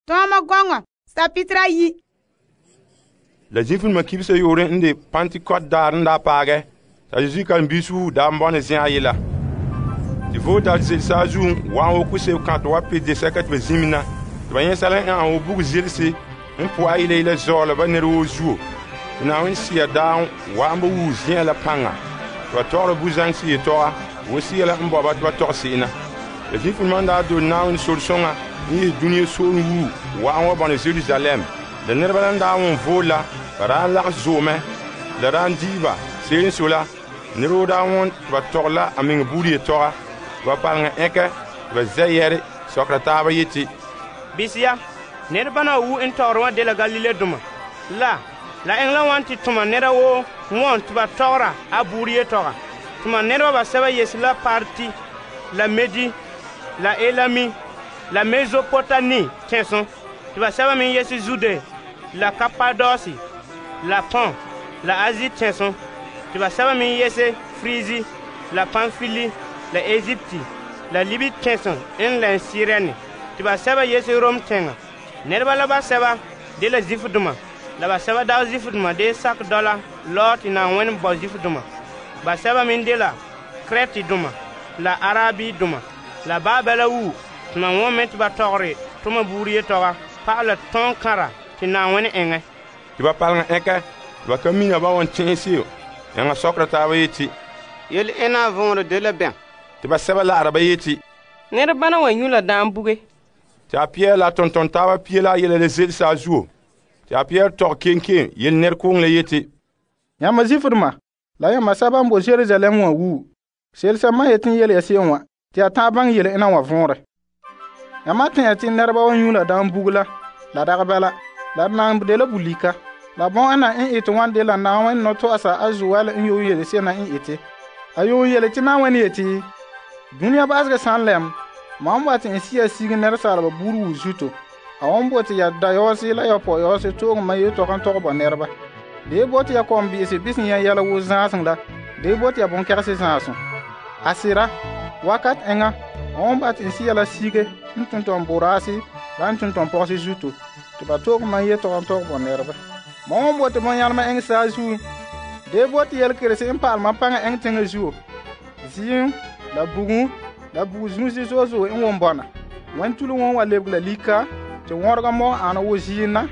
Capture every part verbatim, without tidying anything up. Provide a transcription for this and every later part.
Toma gonga, sapitra yi. La jifin ma kibsa yore inde Pentecote dar nda page. Ta Jésus kan bisu da mbone zin ayela. Di vota zel sazu wa o kuse kan to pe de sakat be zimina. To ba yen sala en o bugu zilsi en po ayele ile zola ba nero zu. Na wen sia down wa mbo wu zin la panga. To to buzan si to wo si la mbo ba to to sina. La jifin manda do na wen solution a ni dunia so wu wa wa ba ne Jerusalem. De nerbalan da won vola ra la zome le randiba sin sula niro da won ba torla amin buri tora ba palnga eke ba zayere sokrata ba yiti bisia nerbana wu en torwa de la galile duma la la engla wanti tuma nera wo won ba tora a buri tora tuma nero ba seba yesla parti la medi la elami la Mésopotamie tenson tu vas savoir min yesu jude la Cappadocie la Pan, la Asie tenson, tu vas savoir min yese Frygie, la Pamphylie, la Égypte, la Libye tenson, en la Cyrène, tu vas savoir yese Rome tenga. Nerba la ba savoir de la zifuduma, la ba savoir da zifuduma de sac dollar, lot ina wen bo zifuduma. Ba savoir min de la Crète duma, la Arabie duma, la Babela wu, tu ma moment ba tore, tu ma bourier tora, par le ton kara, tu na wen enge. Tu vas parler eka va kamina ba won tinsio yanga sokrata ba yiti yel ena vendre de la ben tu vas seba la araba yiti ner bana wa nyula dan buge tu a pierre la tonton tawa pierre la yele le zel sa jour tu a pierre tor kenken yel ner ko le yiti yama zifurma la yama saba mbo Jerusalem wa wu sel sama yetin yele yasenwa ti ata bang yele ena wa vendre yama tin yatin ner ba wa nyula dan bugla la daga bala la nang de la bulika la bon ana en eto wan de la na wan no to asa azuwal en yo yele se na en ete ayo yele ti na wan ete dunia basga sanlem mam wat en sia sig ner sala buru zuto awon boti ya da yo si la yo po yo se to ma yo to kan to ba nerba de boti ya kom bi se bisin ya yala wo zansan da de boti ya bon kerse sanson asira wakat enga on bat en sia la sige ntun ton borasi lan tun ton po se zuto tu ba tok ma ye tok tok bon nerba mon bote mon yalma eng sa ju de bote yel krese en palma panga eng tenga ju zin la bugu la bugu si so so en won bona wan tulu won wa lebla lika te worga mo ana wo jina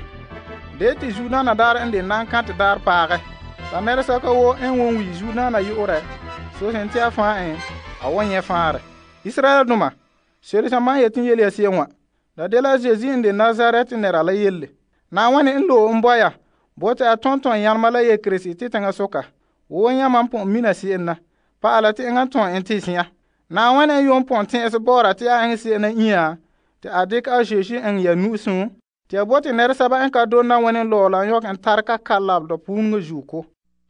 de ti ju na na dar ende nan kat dar paare la nere sa ko wo en won wi ju na na yore so sen ti afa en awon ye faare Israel duma seri sama yetin yel yasienwa la de la Jésus de Nazareth nera la yelle na wani ndo mboya bota tonton yanma la ye Kristi tanga soka wo nyama pon mina si enna pa ala ti nganton entisia na wani yon pon tin es bora ti a ensi na iya ti adik a Jésus en ya nusun ti bota ner saba en ka do na wani lola yok en tarka kalab do pun juko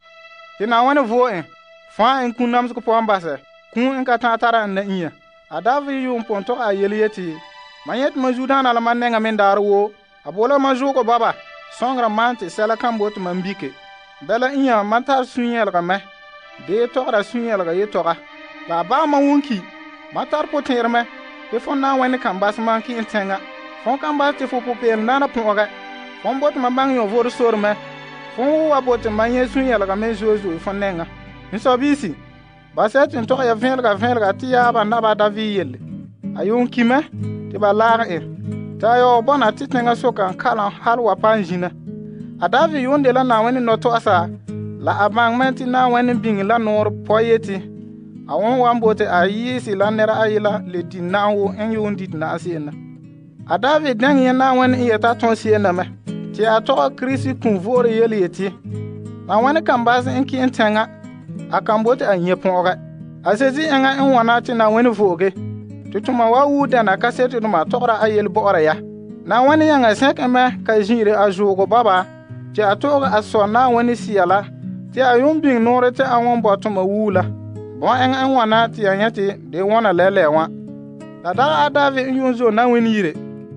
ti na wani vo en fa en kunam ko po ambase kun en ka tatara na iya adavi yon pon to a yeli yeti mayet majudan ala manenga mendarwo abola majuko baba songra mante sela kambot mambike bela inya matar sunyel ga me de tora sunyel ga yetora la ba ma wonki matar poterme be fonna wani kambas manki intenga fon kambas te fo popel nana ponga fon bot ma bang yo vor sorme fon wa bot manye sunyel ga me jojo fonnenga nso bisi baset nto ya vel ga vel ga tiya ba na ba davi yelle ayun kime ti ba laar e ta yo bona ti tenga soka kala halwa panjina adavi yonde la na wani noto asa la abangmenti na wani bing la nor poyeti awon wambote ayisi la nera ayila le dinawo en yondi na asena adavi dangi na wani yeta ton siena me ti ato krisi kunvore yeli yeti na wani kambase en ki entenga akambote anyeponga asezi enga en wana ti na wani voge tutuma wa wuda na kaseti duma tora ayel bora ya na wani yanga sekeme ka jire ajugo baba ti atoga asona wani siala ti ayumbing nore ti awon botuma wula bon en en wana ti anyati de wona lelewa la da adavi yunzo na wani yire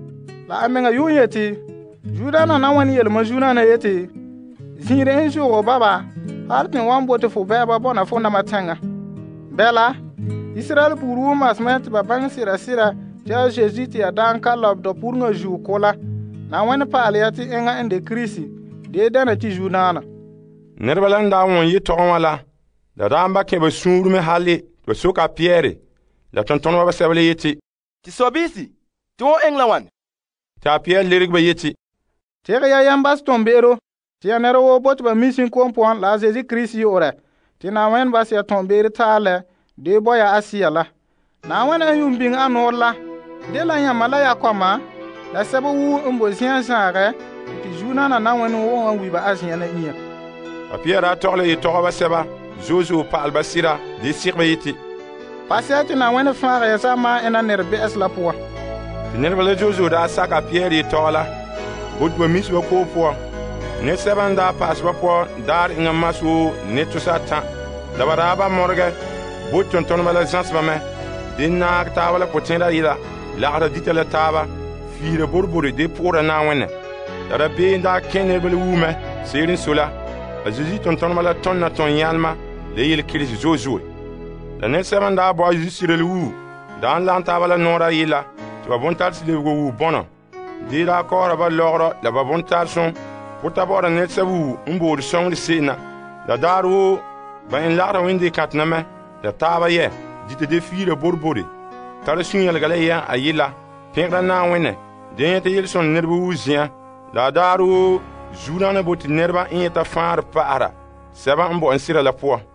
la amenga yunyeti judana na wani yel majuna na yeti jire en jugo baba hartin wan bote fu beba bona fu na matanga bela Israel buru mas met babang sira sira ja Jésus ti adan ka lob do pour nga jou kola na wẽnd paal yaa tɩ ẽngã n de kirisi dee dãna tɩ zu-naana. Nedbã la n daa wõn yɩ-tɔgẽ wã la, la daamba kẽ ba sũurme hale tɩ ba soka a Pɩyɛɛre, la tõn-tõndbã sɛbl yetɩ: tɩ soabiisi tɩ wõ eng la wãn. Tɩ a Pɩyɛɛr lerg-ba yetɩ: tɩg yaa yãmb bas tõn-beero tɩ yaa ned woo bot tɩ ba mi sẽn kom pʋgẽ la a Zezi Kirist yʋʋrɛ tɩ na wẽnd bas yaa tõn-beer taalɛ dee bao yaa Asiya la. Na wẽnd n yʋʋm bĩng a noor la, de la yãmba la yaa koama la sɛb wuu n bo zĩa zãagɛ tɩ zu-naana na wẽnd wʋgẽ wã wiba a zĩa na ĩyã. A Pɩyɛɛr a togla yɩ-tɔgba sɛba zozo paalba sɩda dɩ sɩgba yetɩ: pa sɛ tɩ na wẽnd fãag yaa sã maa ẽna ned bɛs la pʋga. Tɩ nedbã la zozo daa sak a Pɩyɛɛr yɩ-tɔg la bot-ba misba koog pʋgẽ. Ned sɛbã n daa paasba pʋgẽ daar ẽngã mas-woo ne tʋsa a tã. La ba daa ba morgɛ bot tõn-tõndbã la zãsbame dɩ naag taaba la pʋ-tẽeda yɩla lagda dɩta la taaba fiisra bor-bore dɩ pʋgda na n wẽnne. La da bee n daa kẽ nedbã la wuumɛ seer n sola. A Zezi tõn-tõndbã la tõnd na tõnd yãlma la yel-kɩrs zoe-zoe. La ned sɛbã n daa bao a Zezi sɩrl wuu daa n la n taaba la noorã yɩla tɩ ba bõn-tars lebgo wuu bõnɔ. Dɩ daa kaoora ba lɔgrɔ la ba bõn-tarsõ pʋta baoodã ned sɛb wuu n bood sõngd seena. La daar woo ba n lagda wẽnde kãtnamɛ la taaba yɛ dɩta de fiisra bor-bore tar sũ-yɛlga la yã a yɩla pẽgda na n wẽnne dẽ yẽ tɩ yel-sõnd nedbã wuu zĩa. La a daar woo zu-naana bot tɩ nedbã n yẽ t'a fãar paasra sɛbã n bao n sɩda la pʋgã.